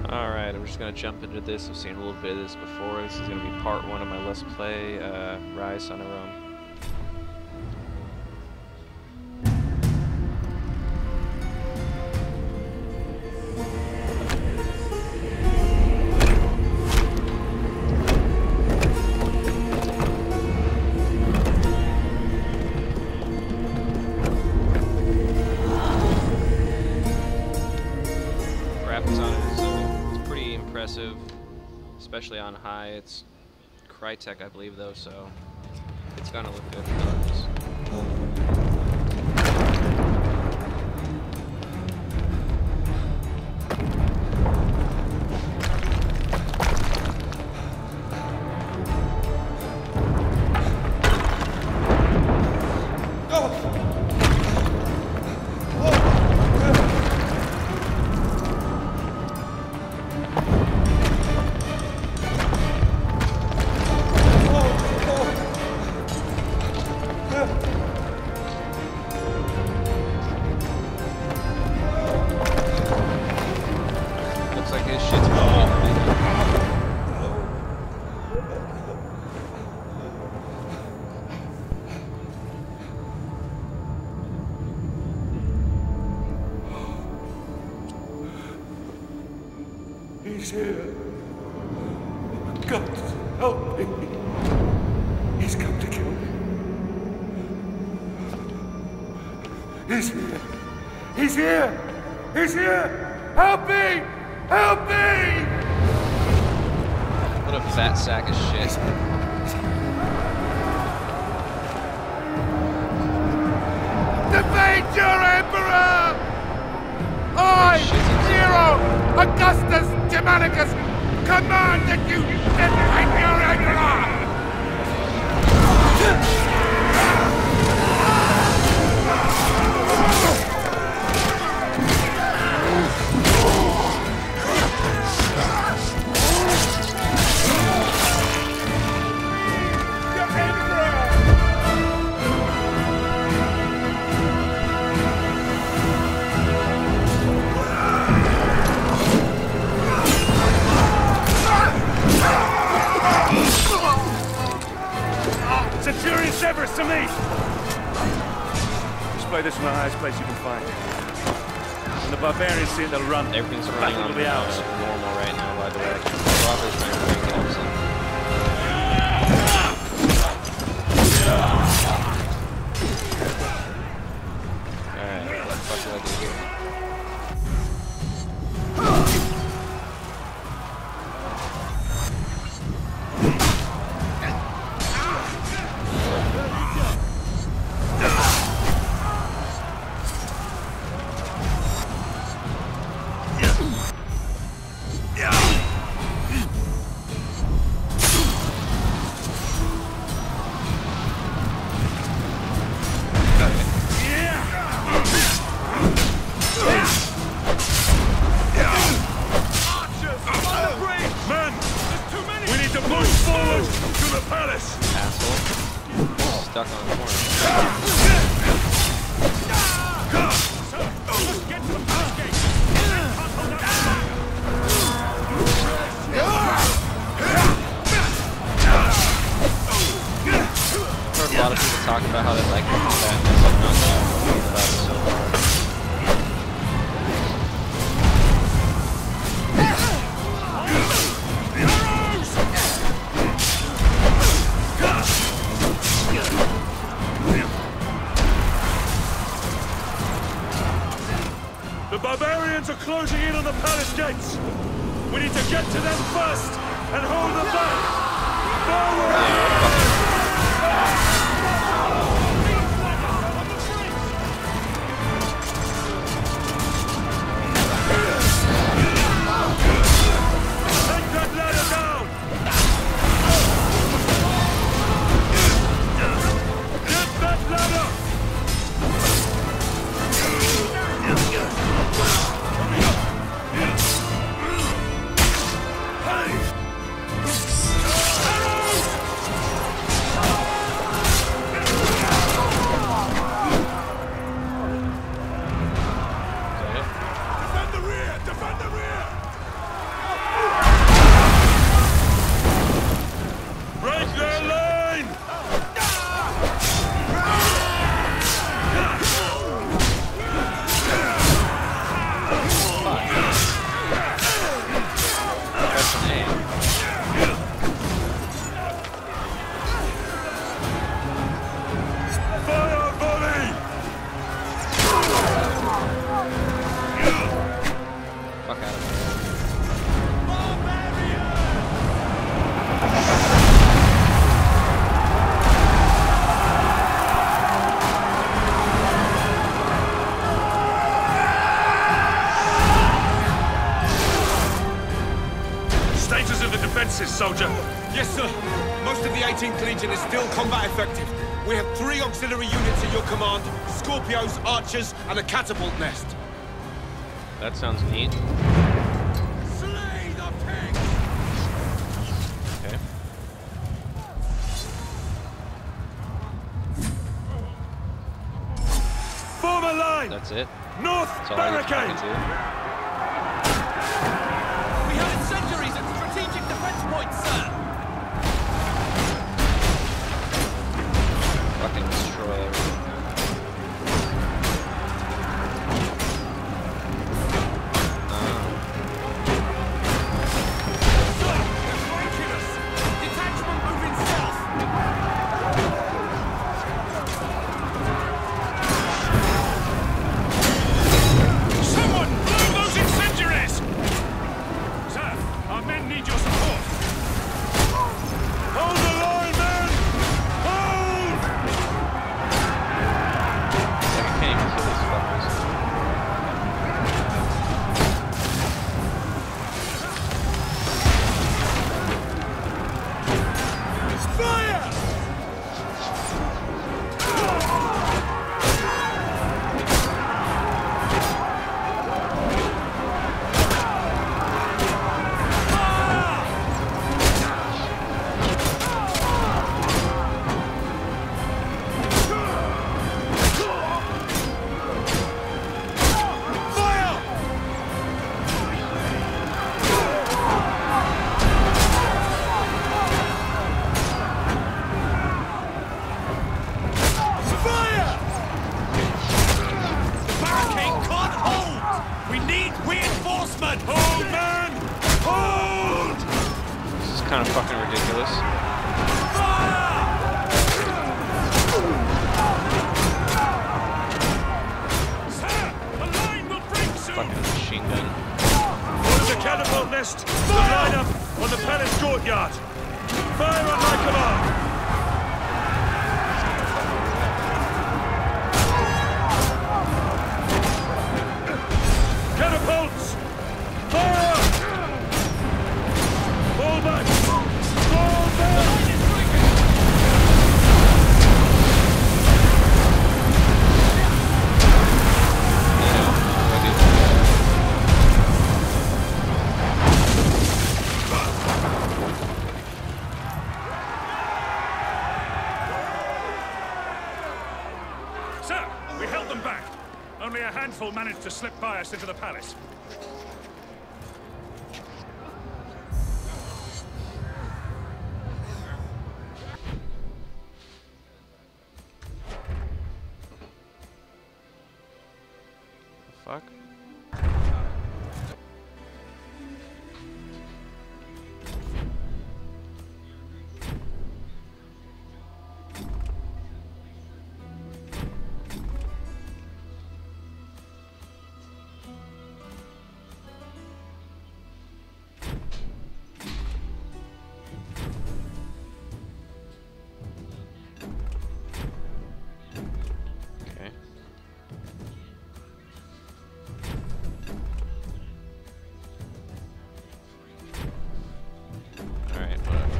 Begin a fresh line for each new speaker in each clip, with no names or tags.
Alright, I'm just going to jump into this. I've seen a little bit of this before. This is going to be part 1 of my Let's Play, Rise Son of Rome. Graphics on it is pretty impressive, especially on high. It's Crytek, I believe, though, so it's gonna look good regardless.
He's here. God, help me. He's come to kill me. He's here. He's here. He's here. Help me. Help me.
What a fat sack of shit.
Defeat your emperor! I, Nero, Augustus Germanicus, command that you defeat your emperor!
Centurion Severus to me! Display this in the highest place you can find. When the barbarians see it, they'll run.
Everything's
The
running
battle
on
will be ours.
normal right now, by the way. Robert's trying to bring helps in. Alright, what the fuck do I do here? Stuck on a corner. I've heard a lot of people talk about how they like the combat, and I'm not that about it so far.
The barbarians are closing in on the palace gates. We need to get to them first and hold them back. Forward! Take that ladder down! Get that ladder!
out of my way.
Status of the defenses, soldier.
Yes, sir. Most of the 18th Legion is still combat effective. We have 3 auxiliary units at your command, Scorpios, Archers, and a catapult nest.
That sounds neat.
Slay the pigs!
Okay.
Form a line!
That's it.
North
That's all I
barricade!
can do.
We have incendiaries at strategic defense points, sir!
Fucking destroy everything.
Detachment moving south!
Someone blow those incendiaries! Sir, our men need your support. Hold the line, men! Hold!
Like, I can't even kill these fuckers.
Fire! Fire! Fire!
The barricade can't hold! We need reinforcement!
Hold, man! Hold!
This is kind of fucking ridiculous.
Sir, the line will break soon!
Fucking machine gun.
Order the catapult nest to line up on the palace courtyard. Fire on my command! Catapults! Fire! Fall back! Fall back!
I do.
Sir, we held them back. Only a handful managed to slip by us into the palace.
Fuck. Okay. Alright, whatever.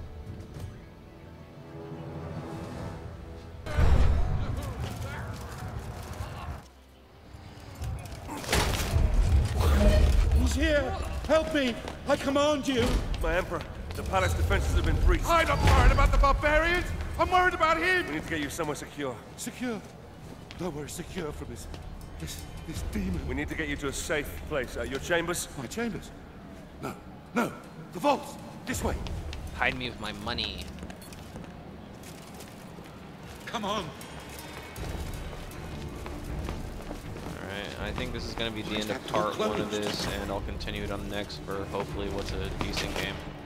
He's here! Help me! I command you!
My Emperor, the palace defenses have been breached.
I'm not worried about the barbarians! I'm worried about him!
We need to get you somewhere secure.
Secure. Nowhere secure from this demon.
We need to get you to a safe place. Your chambers?
My chambers? No. No. The vaults! This way!
Hide me with my money.
Come on!
Alright, I think this is going to be the end of part 1 of this, and I'll continue it on the next for hopefully what's a decent game.